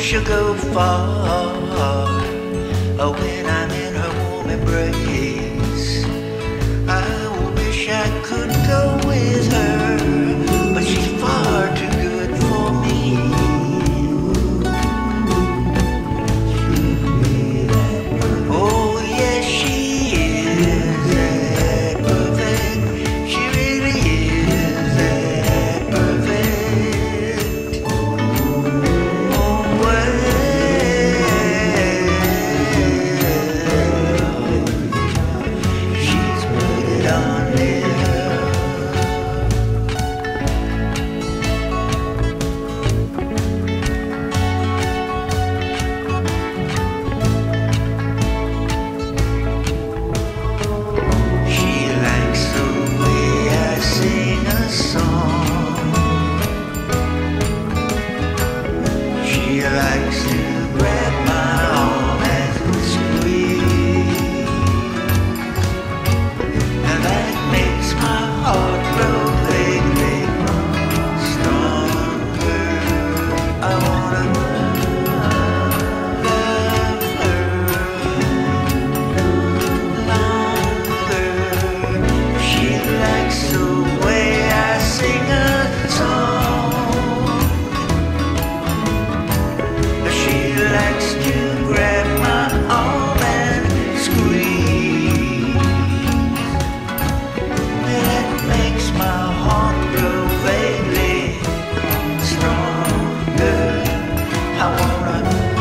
she'll go far when I'm in her warm embrace. I wish I could go with her, but she's far too good for me. Oh yes, she is that perfect. She really is that perfect. Oh well, she's put it on there. She likes to grab my arm and squeeze, and that makes my heart grow vaguely stronger. I wanna love her longer. She likes the way I sing a song. She likes to grab my arm and squeeze. That makes my heart grow vaguely stronger. I wanna